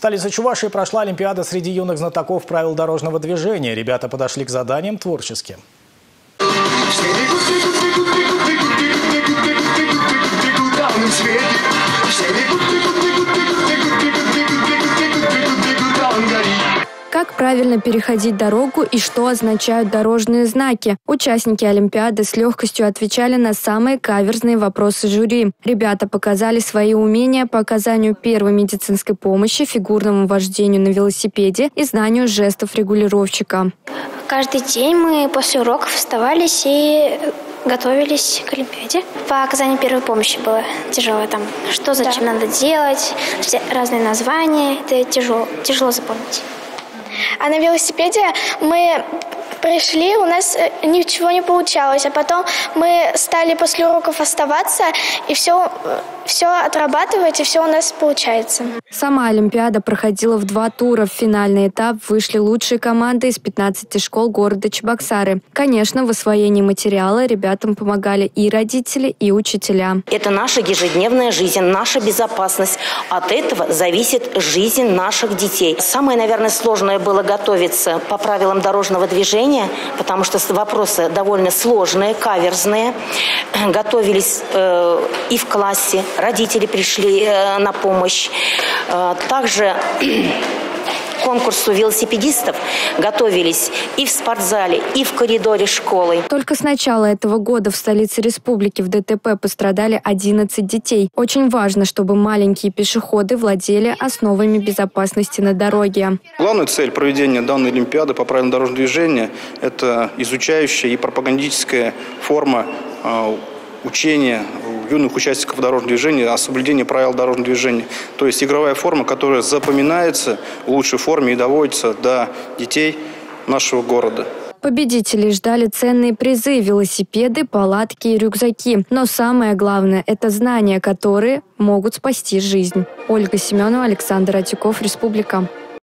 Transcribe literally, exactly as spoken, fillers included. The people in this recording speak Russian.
столице Чувашии прошла Олимпиада среди юных знатоков правил дорожного движения. Ребята подошли к заданиям творчески. Как правильно переходить дорогу и что означают дорожные знаки? Участники Олимпиады с легкостью отвечали на самые каверзные вопросы жюри. Ребята показали свои умения по оказанию первой медицинской помощи, фигурному вождению на велосипеде и знанию жестов регулировщика. Каждый день мы после уроков вставались и готовились к Олимпиаде. По оказанию первой помощи было тяжело. Там, что, зачем да. надо делать, все разные названия. Это тяжело, тяжело запомнить. А на велосипеде мы пришли, у нас ничего не получалось. А потом мы стали после уроков оставаться и все, все отрабатывать, и все у нас получается. Сама Олимпиада проходила в два тура. В финальный этап вышли лучшие команды из пятнадцати школ города Чебоксары. Конечно, в освоении материала ребятам помогали и родители, и учителя. Это наша ежедневная жизнь, наша безопасность. От этого зависит жизнь наших детей. Самое, наверное, сложное было готовиться по правилам дорожного движения, потому что вопросы довольно сложные, каверзные. Готовились э, и в классе, родители пришли э, на помощь. Э, также к конкурсу велосипедистов готовились и в спортзале, и в коридоре школы. Только с начала этого года в столице республики в ДТП пострадали одиннадцать детей. Очень важно, чтобы маленькие пешеходы владели основами безопасности на дороге. Главная цель проведения данной Олимпиады по правилам дорожного движения – это изучающая и пропагандическая форма э, учения юных участников дорожного движения о соблюдении правил дорожного движения. То есть игровая форма, которая запоминается в лучшей форме и доводится до детей нашего города. Победителей ждали ценные призы, велосипеды, палатки и рюкзаки. Но самое главное – это знания, которые могут спасти жизнь. Ольга Семенова, Александр Атюков, Республика.